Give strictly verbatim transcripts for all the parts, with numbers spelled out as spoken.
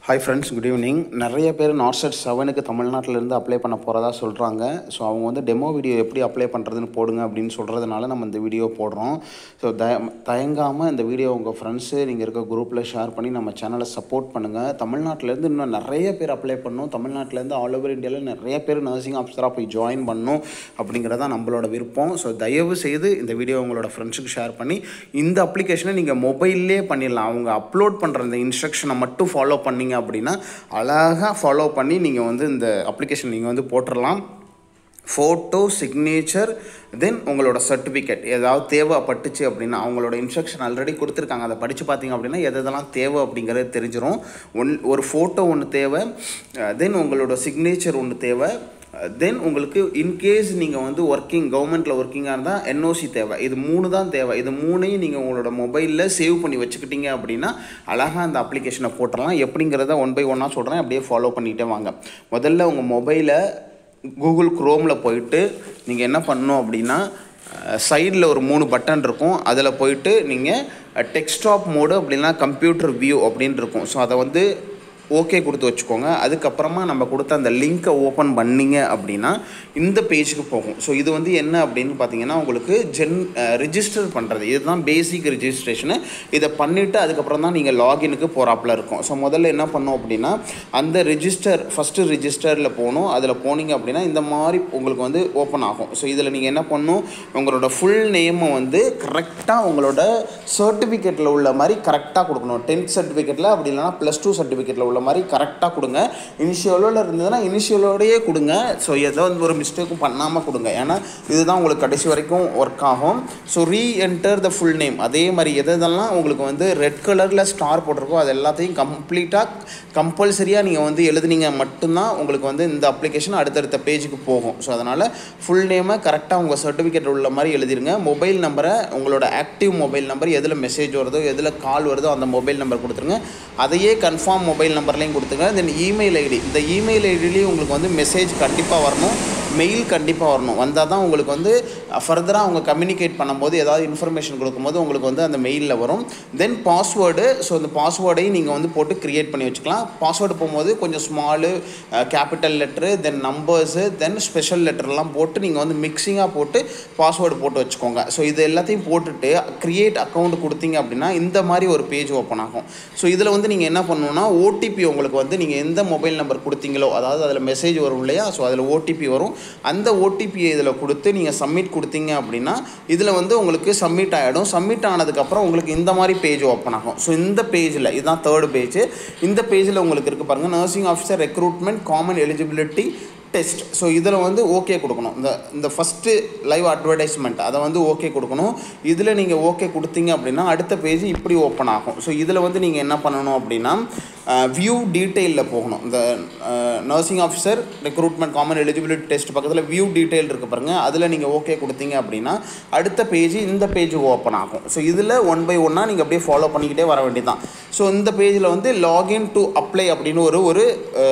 Hi friends, good evening. நிறைய பேர் NORCET செவனுக்கு தமிழ்நாட்டிலேருந்து அப்ளை பண்ண போகிறதா சொல்கிறாங்க. ஸோ அவங்க வந்து டெமோ வீடியோ எப்படி அப்ளை பண்ணுறதுன்னு போடுங்க அப்படின்னு சொல்கிறதுனால நம்ம இந்த வீடியோ போடுறோம். ஸோ த தயங்காமல் இந்த வீடியோ உங்கள் ஃப்ரெண்ட்ஸு நீங்கள் இருக்க குரூப்பில் ஷேர் பண்ணி நம்ம சேனலை சப்போர்ட் பண்ணுங்கள். தமிழ்நாட்டிலேருந்து இன்னும் நிறைய பேர் அப்ளை பண்ணணும். தமிழ்நாட்டிலேருந்து ஆல் ஓவர் இந்தியாவில் நிறைய பேர் நர்சிங் ஆஃபீஸராக போய் ஜாயின் பண்ணணும் அப்படிங்கிறதான் நம்மளோட விருப்பம். ஸோ தயவு செய்து இந்த வீடியோ உங்களோட ஃப்ரெண்ட்ஸுக்கு ஷேர் பண்ணி இந்த அப்ளிகேஷனை நீங்கள் மொபைல்லே பண்ணிடலாம். அவங்க அப்லோட் பண்ணுற இந்த இன்ஸ்ட்ரக்ஷனை மட்டும் ஃபாலோ பண்ணிங்க அப்படின்னா அழகாக ஃபாலோ பண்ணி நீங்கள் வந்து இந்த அப்ளிகேஷன் நீங்கள் வந்து போட்டுடலாம். ஃபோட்டோ, சிக்னேச்சர், தென் உங்களோட சர்டிஃபிகேட் ஏதாவது தேவைப்பட்டுச்சு அப்படின்னா அவங்களோட இன்ஸ்ட்ரக்ஷன் ஆல்ரெடி கொடுத்துருக்காங்க. அதை படித்து பார்த்தீங்க அப்படின்னா எது எதெல்லாம் தேவை அப்படிங்கிறது தெரிஞ்சிடும். ஒன் ஒரு ஃபோட்டோ ஒன்று தேவை, தென் உங்களோட சிக்னேச்சர் ஒன்று தேவை, தென் உங்களுக்கு இன்கேஸ் நீங்கள் வந்து ஒர்க்கிங் கவர்மெண்ட்டில் ஒர்க்கிங்காக இருந்தால் என்ஓசி தேவை. இது மூணு தான் தேவை. இது மூணையும் நீங்கள் உங்களோட மொபைலில் சேவ் பண்ணி வச்சுக்கிட்டீங்க அப்படின்னா அழகாக அந்த அப்ளிகேஷனை போட்டுடலாம். எப்படிங்கிறத ஒன் பை ஒன்னாக சொல்கிறேன், அப்படியே ஃபாலோ பண்ணிகிட்டே வாங்க. முதல்ல உங்கள் மொபைலை கூகுள் குரோமில் போயிட்டு நீங்கள் என்ன பண்ணணும் அப்படின்னா சைடில் ஒரு மூணு பட்டன் இருக்கும். அதில் போயிட்டு நீங்கள் டெஸ்க்டாப் மோடு அப்படின்னா கம்ப்யூட்டர் வியூ அப்படின்னு இருக்கும். ஸோ அதை வந்து ஓகே கொடுத்து வச்சுக்கோங்க. அதுக்கப்புறமா நம்ம கொடுத்த அந்த லிங்க்கை ஓப்பன் பண்ணிங்க அப்படின்னா இந்த பேஜுக்கு போகும். ஸோ இது வந்து என்ன அப்படின்னு பார்த்தீங்கன்னா உங்களுக்கு ஜென் ரிஜிஸ்டர் பண்ணுறது, இதுதான் பேசிக் ரிஜிஸ்ட்ரேஷனு. இதை பண்ணிவிட்டு அதுக்கப்புறம் தான் நீங்கள் லாகினுக்கு போகிறாப்பில் இருக்கும். ஸோ முதல்ல என்ன பண்ணோம் அப்படின்னா அந்த ரிஜிஸ்டர் ஃபஸ்ட்டு ரிஜிஸ்டரில் போகணும். அதில் போனீங்க அப்படின்னா இந்த மாதிரி உங்களுக்கு வந்து ஓப்பன் ஆகும். ஸோ இதில் நீங்கள் என்ன பண்ணணும், உங்களோட ஃபுல் நேமை வந்து கரெக்டாக உங்களோட சர்டிஃபிகேட்டில் உள்ள மாதிரி கரெக்டாக கொடுக்கணும். டென்த் சர்டிஃபிகேட்டில் அப்படி இல்லைனா ப்ளஸ் டூ சர்டிஃபிகேட்டில் உள்ள மாதிரி கரெக்டாக கொடுங்க. இனிஷியலோடு இருந்ததுன்னா இனிஷியலோடையே கொடுங்க. ஸோ ஏதோ ஒரு மிஸ்டேக்கும் பண்ணாமல் கொடுங்க, ஏன்னா இதுதான் உங்களுக்கு கடைசி வரைக்கும் ஒர்க் ஆகும். So re enter the full name, அதே மாதிரி எதெல்லாம் உங்களுக்கு வந்து ரெட் கலரில் ஸ்டார் போட்டிருக்கோ அது எல்லாத்தையும் கம்ப்ளீட்டாக கம்பல்சரியாக நீங்கள் வந்து எழுதுனீங்க மட்டும்தான் உங்களுக்கு வந்து இந்த அப்ளிகேஷன் அடுத்தடுத்த பேஜுக்கு போகும். ஸோ அதனால் ஃபுல் நேமை கரெக்டாக உங்கள் சர்டிஃபிகேட் உள்ள மாதிரி எழுதிருங்க. மொபைல் நம்பரை உங்களோட ஆக்டிவ் மொபைல் நம்பர் எதில் மெசேஜ் வருதோ எதில் கால் வருதோ அந்த மொபைல் நம்பர் கொடுத்துருங்க. அதையே கன்ஃபார்ம் மொபைல் நம்பர்லையும் கொடுத்துங்க. தென் இமெயில் ஐடி, இந்த இமெயில் ஐடியிலையும் உங்களுக்கு வந்து மெசேஜ் கண்டிப்பாக வரணும், மெயில் கண்டிப்பாக வரணும். வந்தால் தான் உங்களுக்கு வந்து ஃபர்தராக அவங்க கம்யூனிகேட் பண்ணும்போது ஏதாவது இன்ஃபர்மேஷன் கொடுக்கும்போது உங்களுக்கு வந்து அந்த மெயிலில் வரும். தென் பாஸ்வேர்டு, ஸோ அந்த பாஸ்வேர்டையும் நீங்கள் வந்து போட்டு க்ரியேட் பண்ணி வச்சுக்கலாம். பாஸ்வேர்டு போகும்போது கொஞ்சம் small, capital letter, then numbers, then special லெட்டர்லாம் போட்டு நீங்கள் வந்து மிக்சிங்காக போட்டு பாஸ்வேர்டு போட்டு வச்சுக்கோங்க. ஸோ இது எல்லாத்தையும் போட்டுட்டு க்ரியேட் அக்கௌண்ட் கொடுத்தீங்க அப்படின்னா இந்த மாதிரி ஒரு பேஜ் ஓப்பன் ஆகும். ஸோ இதில் வந்து நீங்கள் என்ன பண்ணணுன்னா ஓடிபி உங்களுக்கு வந்து நீங்கள் எந்த மொபைல் நம்பர் கொடுத்தீங்களோ, அதாவது அதில் மெசேஜ் வரும் இல்லையா, ஸோ அதில் ஓடிபி வரும். அந்த ஓடிபியை இதில் கொடுத்து நீங்கள் சப்மிட் கொடுத்தீங்க அப்படின்னா இதில் வந்து உங்களுக்கு சப்மிட் ஆகிடும். சப்மிட் ஆனதுக்கப்புறம் உங்களுக்கு இந்த மாதிரி பேஜ் ஓப்பன் ஆகும். ஸோ இந்த பேஜில் இதுதான் தேர்ட் பேஜ். இந்த பேஜில் உங்களுக்கு இருக்குது பாருங்கள், nursing officer recruitment common eligibility test. So இதில் வந்து ஓகே கொடுக்கணும். இந்த இந்த ஃபஸ்ட்டு லைவ் அட்வர்டைஸ்மெண்ட் அதை வந்து ஓகே கொடுக்கணும். இதில் நீங்கள் ஓகே கொடுத்தீங்க அப்படின்னா அடுத்த பேஜ் இப்படி ஓப்பன் ஆகும். ஸோ இதில் வந்து நீங்கள் என்ன பண்ணணும் அப்படின்னா வியூ டீட்டெயிலில் போகணும். இந்த nursing officer recruitment common eligibility test பக்கத்தில் வியூ டீட்டெயில் இருக்குது பாருங்கள், அதில் நீங்கள் ஓகே கொடுத்தீங்க அப்படின்னா அடுத்த பேஜ் இந்த பேஜ் ஓப்பன் ஆகும். ஸோ இதில் ஒன் பை ஒன்னாக நீங்கள் அப்படியே ஃபாலோ பண்ணிக்கிட்டே வர வேண்டியதான். ஸோ இந்த பேஜில் வந்து லாகின் டு அப்ளை அப்படின்னு ஒரு ஒரு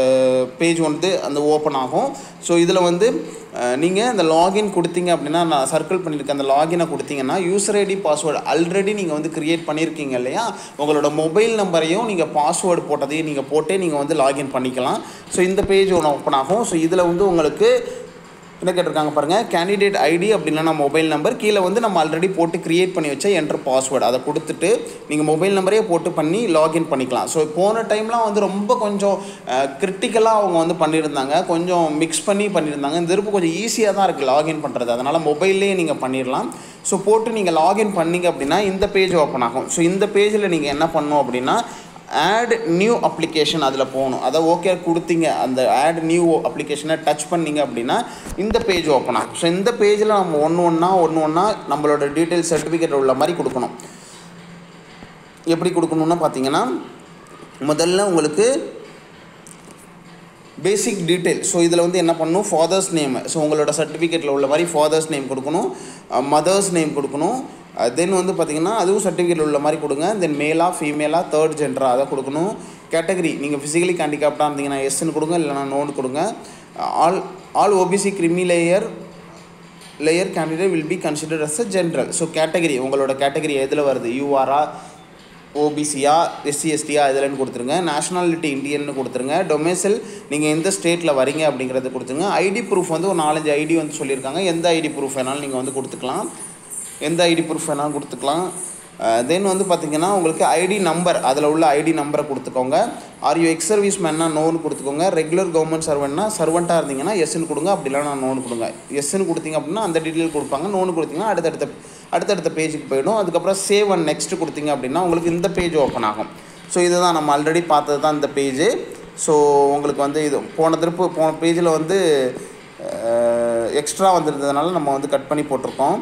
பேஜ் வந்து அந்த ஓப்பன் ஆகும். ஸோ இதில் வந்து நீங்கள் அந்த லாகின் கொடுத்தீங்க அப்படின்னா நான் சர்க்கிள் பண்ணியிருக்கேன், அந்த லாகினை கொடுத்தீங்கன்னா யூசர் ஐடி பாஸ்வேர்டு ஆல்ரெடி நீங்கள் வந்து க்ரியேட் பண்ணியிருக்கீங்க இல்லையா, உங்களோட மொபைல் நம்பரையும் நீங்கள் பாஸ்வேர்டு போட்டதையும் நீங்கள் போட்டே நீங்கள் வந்து லாகின் பண்ணிக்கலாம். ஸோ இந்த பேஜ் ஒன்று ஓப்பன் ஆகும். ஸோ இதில் வந்து உங்களுக்கு என்ன கேட்டிருக்காங்க பாருங்கள், கேண்டிடேட் ஐடி அப்படின்னா மொபைல் நம்பர், கீழே வந்து நம்ம ஆல்ரெடி போட்டு க்ரியேட் பண்ணி வச்ச என்ட்ரு பாஸ்வேர்டு அதை கொடுத்துட்டு நீங்கள் மொபைல் நம்பரே போட்டு பண்ணி லாகின் பண்ணிக்கலாம். ஸோ போன டைம்லாம் வந்து ரொம்ப கொஞ்சம் கிரிட்டிக்கலாக அவங்க வந்து பண்ணியிருந்தாங்க, கொஞ்சம் மிக்ஸ் பண்ணி பண்ணியிருந்தாங்க. இந்த திருப்பு கொஞ்சம் ஈஸியாக தான் இருக்குது லாகின் பண்ணுறது, அதனால் மொபைல்லேயே நீங்கள் பண்ணிடலாம். ஸோ போட்டு நீங்கள் லாகின் பண்ணிங்க அப்படின்னா இந்த பேஜ் ஓப்பன் ஆகும். ஸோ இந்த பேஜில் நீங்கள் என்ன பண்ணணும் அப்படின்னா ஆட் நியூ அப்ளிகேஷன் அதில் போகணும். அதை ஓகே கொடுத்தீங்க, அந்த ஆட் நியூ அப்ளிகேஷனை டச் பண்ணிங்க அப்படின்னா இந்த பேஜ் ஓப்பன் ஆகும். ஸோ இந்த பேஜில் நம்ம ஒன்று ஒன்றா ஒன்று ஒன்றா நம்மளோட டீட்டெயில் சர்டிஃபிகேட் உள்ள மாதிரி கொடுக்கணும். எப்படி கொடுக்கணுன்னா பார்த்தீங்கன்னா முதல்ல உங்களுக்கு பேசிக் டீட்டெயில். ஸோ இதில் வந்து என்ன பண்ணணும், ஃபாதர்ஸ் நேம், ஸோ உங்களோட சர்டிஃபிகேட்டில் உள்ள மாதிரி ஃபாதர்ஸ் நேம் கொடுக்கணும், மதர்ஸ் நேம் கொடுக்கணும். தென் வந்து பார்த்திங்கன்னா அதுவும் சர்டிஃபிகேட் உள்ள மாதிரி கொடுங்க. தென் மேலா ஃபீமேலாக தேர்ட் ஜெண்டரா அதை கொடுக்கணும். கேட்டகரி நீங்கள் ஃபிசிக்கலி ஹேண்டிகேப்டாக இருந்தீங்கன்னா எஸ்ன்னு கொடுங்க, இல்லைனா நோன்னு கொடுங்க. All all OBC creamy layer layer candidate will be considered as a general. So category உங்களோட கேட்டகரி எதில் வருது, யூஆரா ஓபிசியா எஸ்சி எஸ்டியா இதுலன்னு கொடுத்துருங்க. நேஷ்னாலிட்டி இந்தியன்னு கொடுத்துருங்க. டொமைசைல் நீங்கள் எந்த ஸ்டேட்டில் வரீங்க அப்படிங்கிறது கொடுத்துருங்க. ஐடி ப்ரூஃப் வந்து ஒரு நாலஞ்சு ஐடி வந்து சொல்லியிருக்காங்க. எந்த ஐடி ப்ரூஃப் வேணாலும் நீங்கள் வந்து கொடுத்துக்கலாம். எந்த ஐடி ப்ரூஃப் வேணாலும் கொடுத்துக்கலாம். தென் வந்து பார்த்திங்கன்னா உங்களுக்கு ஐடி நம்பர், அதில் உள்ள ஐடி நம்பரை கொடுத்துக்கோங்க. ஆர் யூ எக்ஸ் சர்வீஸ் மேன்னா நோன்னு கொடுத்துக்கோங்க. ரெகுலர் கவர்மெண்ட் சர்வெண்ட்னா சர்வெண்ட்டாக இருந்தீங்கன்னா எஸ்ன்னு கொடுங்க. அப்படி இல்லைனா நோன்னு கொடுங்க. எஸ்ன்னு கொடுத்தீங்க அப்படின்னா அந்த டீட்டெயில் கொடுப்பாங்க. நோன்னு கொடுத்தீங்கன்னா அடுத்தடுத்த அடுத்தடுத்த பேஜுக்கு போயிடும். அதுக்கப்புறம் சேவ் அண்ட் நெக்ஸ்ட் கொடுத்தீங்க அப்படின்னா உங்களுக்கு இந்த பேஜ் ஓப்பன் ஆகும். ஸோ இதுதான் நம்ம ஆல்ரெடி பார்த்தது தான் இந்த பேஜு. ஸோ உங்களுக்கு வந்து இது போன திருப்பு போன பேஜில் வந்து எக்ஸ்ட்ரா வந்துருந்ததுனால நம்ம வந்து கட் பண்ணி போட்டிருக்கோம்.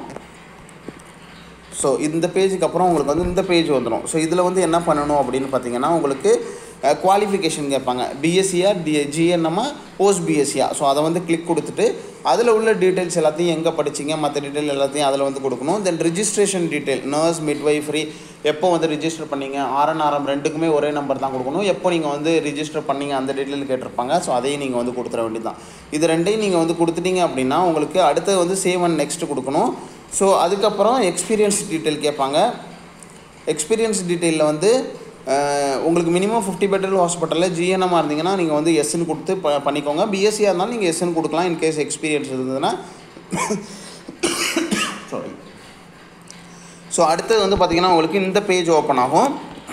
ஸோ இந்த பேஜுக்கு அப்புறம் உங்களுக்கு வந்து இந்த பேஜ் வந்துடும். ஸோ இதில் வந்து என்ன பண்ணணும் அப்படின்னு பார்த்தீங்கன்னா உங்களுக்கு குவாலிஃபிகேஷன் கேட்பாங்க. பிஎஸ்சியா டி ஜிஎன்எம்மா போஸ்ட் பிஎஸ்சியா. ஸோ அதை வந்து கிளிக் கொடுத்துட்டு அதில் உள்ள டீட்டெயில்ஸ் எல்லாத்தையும் எங்கே படிச்சிங்க மற்ற டீட்டெயில் எல்லாத்தையும் அதில் வந்து கொடுக்கணும். Then registration detail, nurse midwifery எப்போ வந்து ரிஜிஸ்டர் பண்ணிங்க, ஆர்என்ஆர்எம் ரெண்டுக்குமே ஒரே நம்பர் தான் கொடுக்கணும். எப்போ நீங்கள் வந்து ரிஜிஸ்டர் பண்ணிங்க அந்த டீட்டெயில் கேட்டிருப்பாங்க. ஸோ அதையும் நீங்கள் வந்து கொடுத்துட வேண்டியதான். இது ரெண்டையும் நீங்கள் வந்து கொடுத்துட்டீங்க அப்படின்னா உங்களுக்கு அடுத்தது வந்து சேவ் அண்ட் நெக்ஸ்ட் கொடுக்கணும். ஸோ அதுக்கப்புறம் எக்ஸ்பீரியன்ஸ் டீட்டெயில் கேட்பாங்க. எக்ஸ்பீரியன்ஸ் டீட்டெயிலில் வந்து உங்களுக்கு மினிமம் ஃபிஃப்டி பெட்டல் ஹாஸ்பிட்டலில் ஜிஎன்எம்மாக இருந்தீங்கன்னா நீங்கள் வந்து எஸ்ன்னு கொடுத்து ப பண்ணிக்கோங்க. பிஎஸ்சியாக இருந்தாலும் நீங்கள் எஸ்ன்னு கொடுக்கலாம். இன்கேஸ் எக்ஸ்பீரியன்ஸ் இருந்ததுன்னா. சாரி. ஸோ அடுத்தது வந்து பார்த்திங்கன்னா உங்களுக்கு இந்த பேஜ் ஓப்பன் ஆகும்.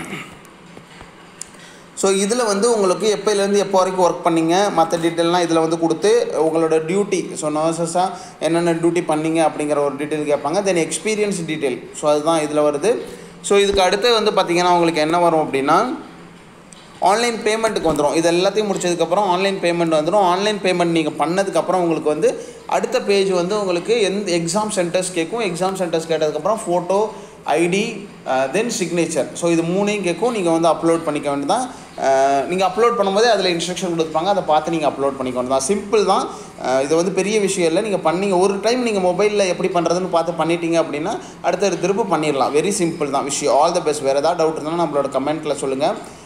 ஸோ இதில் வந்து உங்களுக்கு எப்போலேருந்து எப்போ வரைக்கும் ஒர்க் பண்ணிங்க மற்ற டீட்டெயிலாம் இதில் வந்து கொடுத்து உங்களோட டியூட்டி, ஸோ நர்சஸாக என்னென்ன டியூட்டி பண்ணிங்க அப்படிங்கிற ஒரு டீட்டெயில் கேட்பாங்க. தென் எக்ஸ்பீரியன்ஸ் டீட்டெயில், ஸோ அதுதான் இதில் வருது. ஸோ இதுக்கு அடுத்து வந்து பார்த்திங்கன்னா உங்களுக்கு என்ன வரும் அப்படின்னா ஆன்லைன் பேமெண்ட்டுக்கு வந்துடும். இது எல்லாத்தையும் முடிச்சதுக்கப்புறம் ஆன்லைன் பேமெண்ட் வந்துடும். ஆன்லைன் பேமெண்ட் நீங்கள் பண்ணதுக்கப்புறம் உங்களுக்கு வந்து அடுத்த பேஜ் வந்து உங்களுக்கு எந்த எக்ஸாம் சென்டர்ஸ் கேட்கும். எக்ஸாம் சென்டர்ஸ் கேட்டதுக்கப்புறம் photo, ID, then signature. So இது மூணையும் கேட்கும். நீங்கள் வந்து அப்லோட் பண்ணிக்க வேண்டியதான். நீங்கள் அப்லோட் பண்ணும்போதே அதில் இன்ஸ்ட்ரக்ஷன் கொடுத்துருப்பாங்க. அதை பார்த்து நீங்கள் அப்லோட் பண்ணிக்க வேண்டியதான். சிம்பிள் தான். இது வந்து பெரிய விஷயம் இல்லை. நீங்கள் பண்ணிங்க ஒரு டைம் நீங்கள் மொபைலில் எப்படி பண்ணுறதுன்னு பார்த்து பண்ணிட்டீங்க அப்படின்னா அடுத்த திரும்ப பண்ணிடலாம். வெரி சிம்பிள் தான் விஷயம். All the best. வேறு ஏதாவது டவுட் இருந்தாலும் நம்மளோட கமெண்ட்டில் சொல்லுங்கள்.